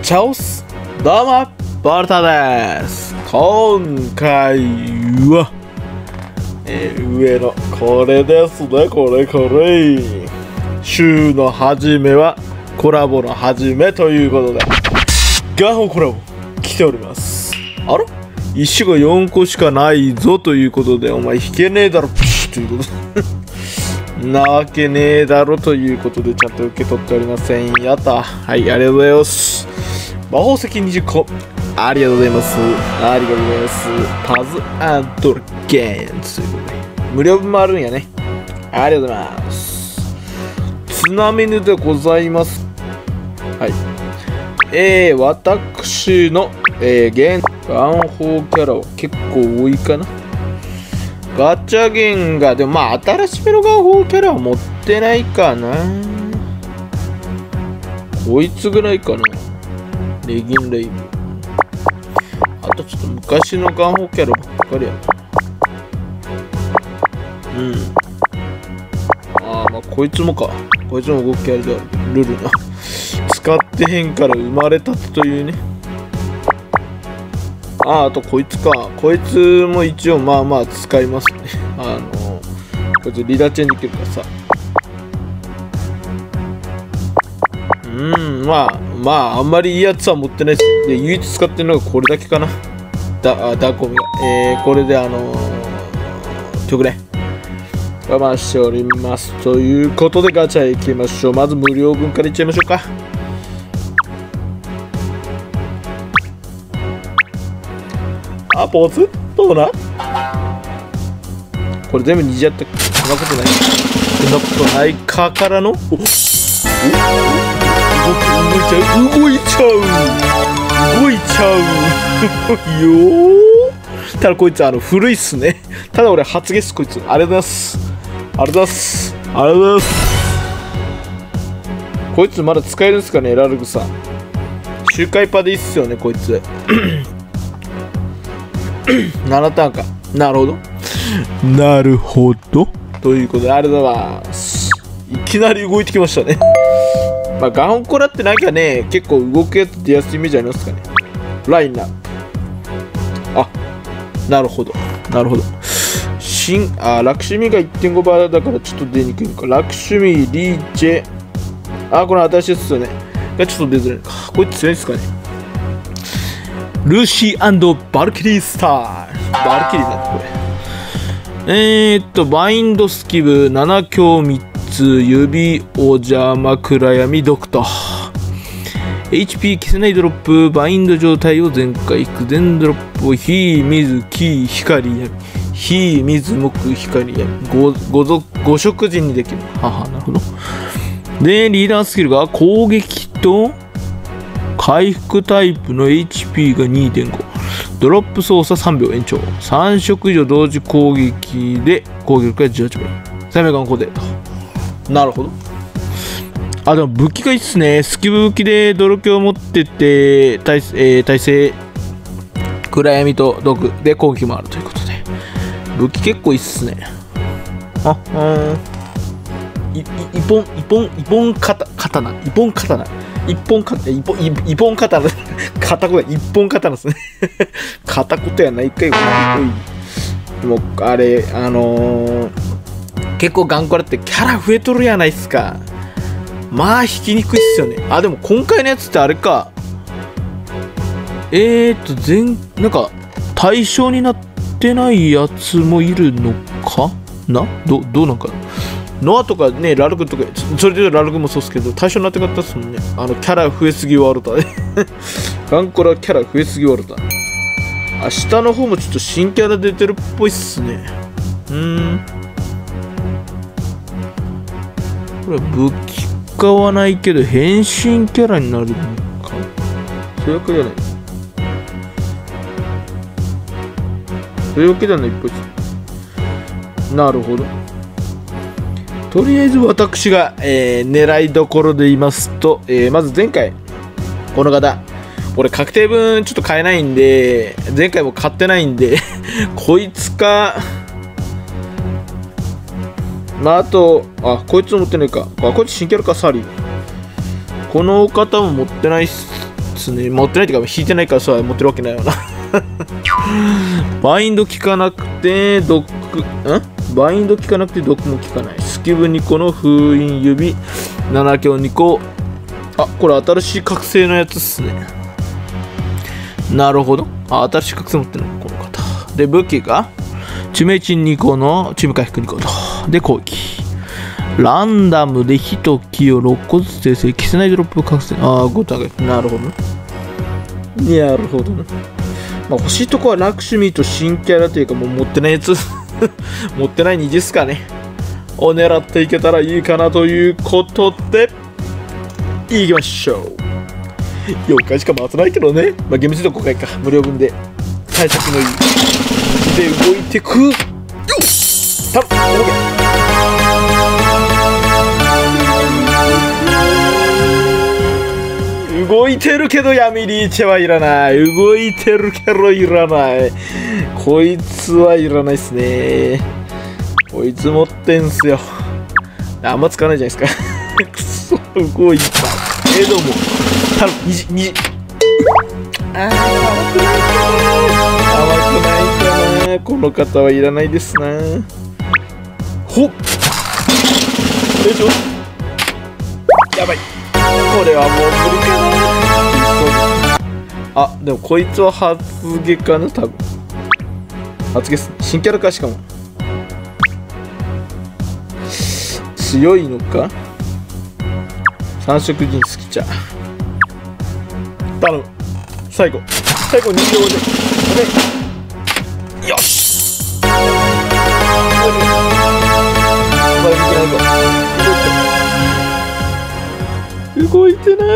チャオス、どうもボルタです。今回は、上のこれですね。これ週の初めはコラボの始めということでガホコラボ来ております。あら、石が4個しかないぞということで、お前引けねえだろプシュということでなわけねえだろということで、ちゃんと受け取っておりません。やった。はい、ありがとうございます。魔法石20個ありがとうございます。ありがとうございます。パズ&ドラゲンズということで無料分もあるんやね。ありがとうございます。ツナメヌでございます。はい。私の、現ガンホーキャラは結構多いかな。ガチャゲンが、でもまあ新しめのガンホーキャラは持ってないかな。こいつぐらいかな。レギンレイブ。あとちょっと昔のガンホーキャラばっかりやな。ああ、まあこいつもか。こいつも動きあれでルルな。使ってへんから生まれたてというね。あとこいつか。こいつも一応まあまあ使いますね。こいつリーダーチェンできるからさ。まああんまりいいやつは持ってないです。で、唯一使ってるのがこれだけかな。ダコミが。これで曲ね。我慢しております。ということでガチャ行きましょう。まず無料分からいっちゃいましょうか。あ、ポツどうだ。これ全部虹やった。そんなことない。そんなことないかからの。動いちゃうよー。ただこいつ古いっすね。ただ俺初ゲスこいつ。ありがとうございます。こいつまだ使えるんですかね、ラルグさん。周回パでいいっすよねこいつ。7ターンか。なるほどということで、ありがとうございます。いきなり動いてきましたね。まあガンコラってなんかね、結構動くやつ出やすいイメージありますかね。ラインナップ。あ、なるほど。ラクシュミが 1.5 倍だからちょっと出にくいのか。ラクシュミ、リーチェ。これ新しいやつですよね。がちょっと出づらいのか。こいつ強いですかね。ルーシー&バルキリースター。バルキリーだってこれ。バインドスキブ、7強3つ、指、お邪魔、暗闇、ドクター。HP 消せないドロップ、バインド状態を全回引く、全ドロップを火、水、木、光、闇。火、水、木、光、闇。5色陣にできる。なるほど。で、リーダースキルが攻撃と回復タイプの HP が 2.5。ドロップ操作3秒延長。3色以上同時攻撃で攻撃力が18倍。生命感コーデと。なるほど。でも武器がいいっすね。スキブ武器で泥鏡を持ってて、耐性、暗闇と毒で攻撃もあるということで。武器結構いいっすね。一本刀。片言一本刀ですね。片言やないかい。でもあれ結構ガンコラってキャラ増えとるやないっすか。まあ引きにくいっすよね。でも今回のやつってあれか。なんか対象になってないやつもいるのかな。どうなんかな。ノアとかね、ラルクとか、それでラルクもそうっすけど、対象になってかったっすもんね。キャラ増えすぎワルタね。ガンコラキャラ増えすぎワルタ。下の方もちょっと新キャラ出てるっぽいっすね。これは武器使わないけど変身キャラになるのか。そういうわけじゃない。そういうわけじゃないっぽいっす。なるほど。とりあえず私が、狙いどころで言いますと、まず前回この方、俺確定分ちょっと買えないんで、前回も買ってないんでこいつか、あとこいつも持ってないか。こいつ新キャラか。サリー。この方も持ってないっすね、持ってないっていうか引いてないからさ、持ってるわけないよな。バインド効かなくてバインド効かなくて毒も効かない。スキブ2個の封印指7強2個。あ、これ新しい覚醒のやつっすね。なるほど。あ、新しい覚醒持ってるのこの方で、武器が致命値2個の致命回復2個と。で、攻撃ランダムで火と木を6個ずつ生成。消せないドロップ覚醒。ああ、5ターゲット。なるほどね。なるほどね。まあ、欲しいとこはラクシュミーと新キャラというか、もう持ってないやつ持ってない2ですかねを狙っていけたらいいかなということで、いきましょう。4回しか回せないけどね。まあ、ゲームセット5回か。無料分で対策のいいで動いてく。よし、頼む。動いてるけど闇リーチはいらない。動いてるけどいらない。こいつはいらないっすね。こいつ持ってんすよ。あんま使わないじゃないですか。くそ、動いた。どうも。頼む、虹。甘くないかな。この方はいらないですな。ほっ。やばい。これはもう無理かな。あ、でもこいつは発毛かな、多分。発毛っすね。新キャラか、しかも。強いのか。三色人好きちゃ。頼む。最後2秒で。よし。動いてない。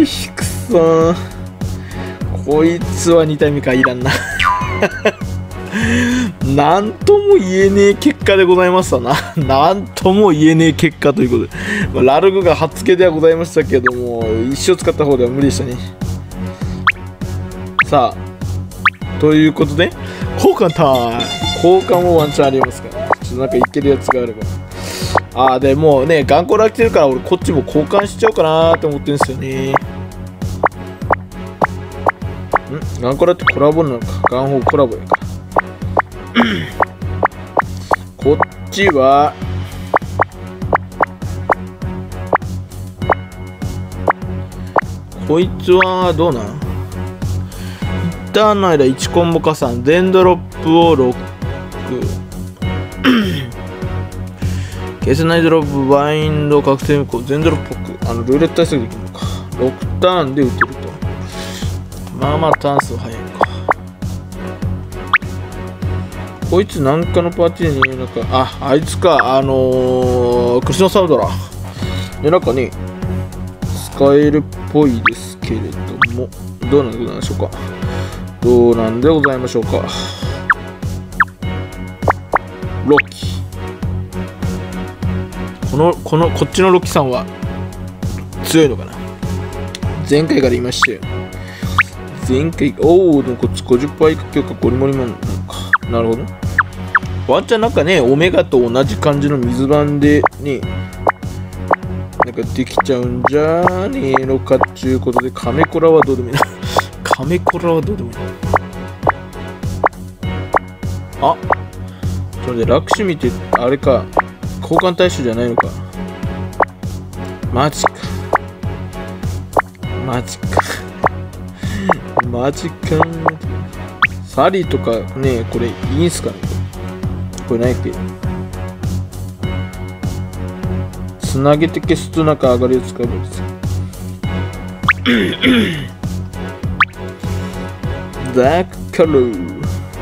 くそ。こいつは2体目か。いらんな。なんとも言えねえ結果でございましたな。なんとも言えねえ結果ということで、まあ、ラルグが初付けではございましたけども、一生使った方では無理でしたね。さあ、ということで交換タイム。交換もワンチャンありますから、ちょっとなんかいけるやつがあれば。ああ、でもうね、ガンコラ来てるから俺こっちも交換しちゃおうかなと思ってるんですよね。ガンコラってコラボなのか。ガンホーコラボやから。こっちはこいつはどうなん。一旦の間1コンボ加算、全ドロップを6消せないドロップ、バインド、覚醒無効、全ドロップっぽくルーレット対策できるのか。6ターンで打てると。まあまあターン数早いか。こいつなんかのパーティーになんか、あいつか、クリスノサウドラでなんかね、使えるっぽいですけれども、どうなんでしょうか。どうなんでございましょうか。ロッキー。こっちのロッキーさんは強いのかな。前回から言いましたよ。前回、でもこっち50%以下強化ゴリモリもなのか。なるほど。ワンチャンなんかね、オメガと同じ感じの水盤でね、なんかできちゃうんじゃねえのかっていうことで、カメコラはどうでもいいな。カメコラはどうでもいいな。ちょっと待って、ラクシュミってあれか、交換対象じゃないのか。マジか。サリーとかね、これいいんすかね。これないっけ。つなげて消すとなんか上がるやつ使えばいいですよ。ダークカラー。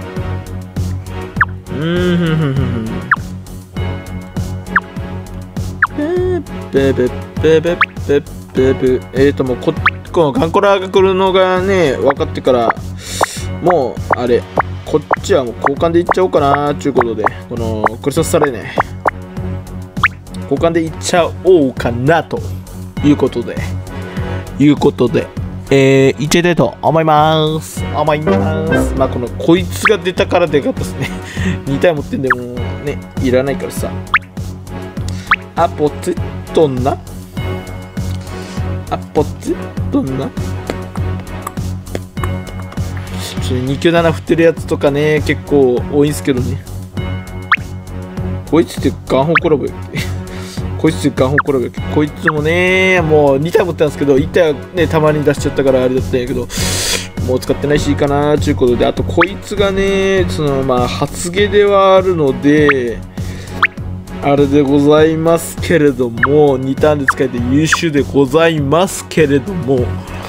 もうこのガンコラが来るのがね、分かってから、もうあれ、こっちはもう交換でいっちゃおうかなということで、このクリスマスサレね、交換でいっちゃおうかなということで、いっちゃいたいと思います。まあこいつが出たからでかったですね。2体持ってんでもね、いらないからさ。ポテトな。 あ、こっちどんな297振ってるやつとかね、結構多いんすけどね。こいつってガンホコラボやっけこいつってガンホコラボやっけ。こいつもね、もう2体持ってたんですけど、1体はね、たまに出しちゃったからあれだったんやけど、もう使ってないしいいかなーということで、あとこいつがね、発毛ではあるので、あれでございますけれども、2ターンで使えて優秀でございますけれども、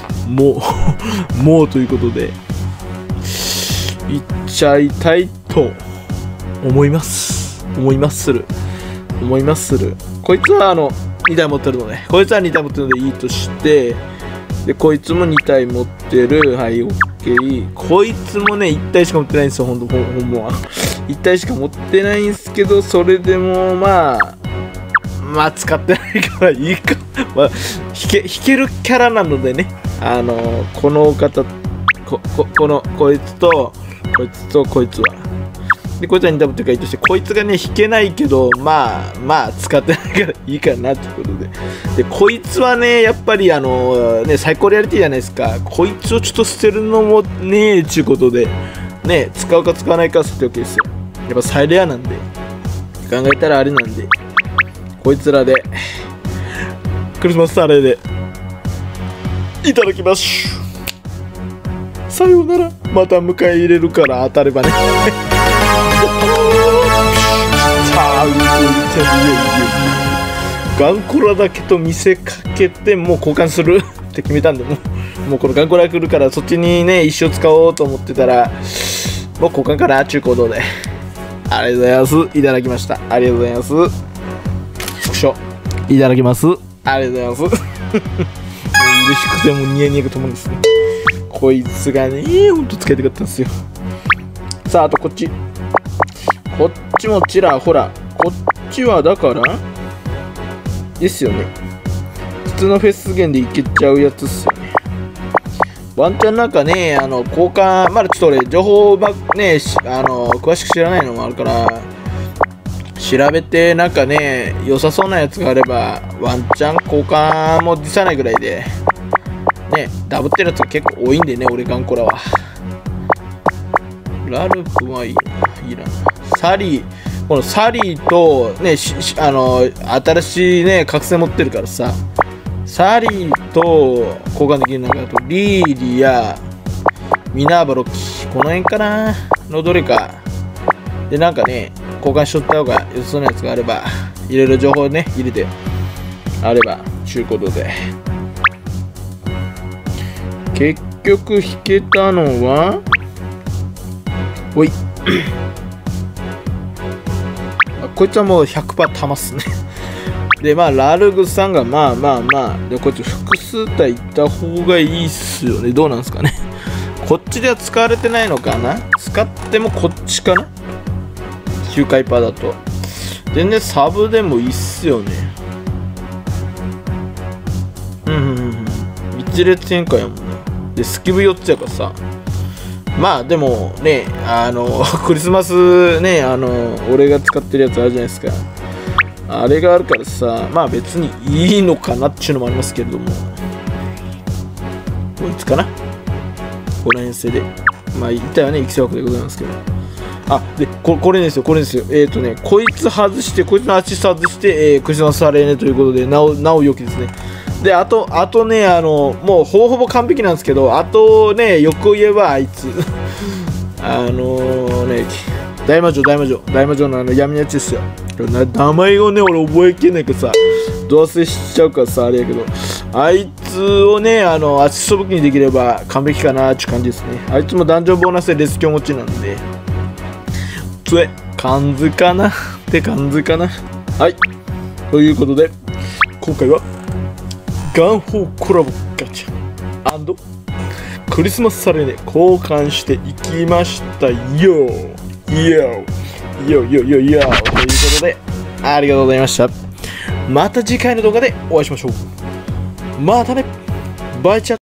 もうということで、いっちゃいたいと思いまする。こいつは2体持ってるので、こいつは2体持ってるのでいいとして、でこいつも2体持ってる。はい、OK。こいつもね、1体しか持ってないんですよ、ほんまは。1体しか持ってないんですけど、それでもまあ使ってないからいいか。まあ、弾けるキャラなのでね、この方、こいつと、こいつは。で、こいつは2体持ってるからいいとして、こいつがね、弾けないけど、まあ、使ってないからいいかなってことで。で、こいつはね、やっぱりサイコリアリティじゃないですか。こいつをちょっと捨てるのもねえ、ちゅうことで、ね、使うか使わないか捨ておけですよ。やっぱサイレアなんで、考えたらあれなんで、こいつらで、クリスマスサレーで、いただきます。さようなら。また迎え入れるから当たればね。ガンコラだけと見せかけてもう交換するって決めたんで、もうこのガンコラ来るからそっちにね一生使おうと思ってたら、もう交換かなちゅうことで、ありがとうございます。いただきました。ありがとうございます。いただきます。ありがとうございます。嬉しくてもニヤニヤが止まるんですね。こいつがね、ほんと使いたかったんですよ。さあ、あとこっちもちらほら、こっちはだからですよね。普通のフェス弦でいけちゃうやつっすよね。ワンチャンなんかね、交換、まだちょっと俺、情報ね、詳しく知らないのもあるから、調べてなんかね、良さそうなやつがあれば、ワンチャン交換も辞さないぐらいで、ね、ダブってるやつが結構多いんでね、俺ガンコラは。ラルクはいいな。このサリーとね、新しいね、覚醒持ってるからさ、サリーと交換できるのが、あとリーリやミナーバロキ、この辺かなのどれか。で、なんかね、交換しとった方が良さそうなやつがあれば、いろいろ情報ね、入れて、あれば、ちゅうことで。結局引けたのは、おい。こいつはもう 100% 玉っすね。で、ラルグさんがで、こいつ複数体いった方がいいっすよね。どうなんですかね。こっちでは使われてないのかな。使ってもこっちかな。9回パーだと。全然サブでもいいっすよね。一列展開やもんな。で、スキブ4つやからさ。でもね、クリスマスね、俺が使ってるやつあるじゃないですか。あれがあるからさ、別にいいのかなっていうのもありますけれども。こいつかな、この編成で。一体はね、育成枠でございますけど。で、これですよ。こいつ外して、こいつのアシスト外して、クリスマスアレーネということで、なお良きですね。で、あとね、もうほぼ完璧なんですけど、あとね、よく言えばあいつ。大魔女の闇のやつですよ。名前をね、俺覚えきれないけどさ、どうせしちゃうからさ、あれやけど、あいつをね、アシスト武器にできれば完璧かなって感じですね。あいつもダンジョンボーナスでレスキョン持ちなんで、感じかなって感じかな。はい。ということで、今回は、ガンホーコラボガチャ&クリスマスサレーネ交換していきましたよ。ということで、ありがとうございました。また次回の動画でお会いしましょう。またね。バイチャ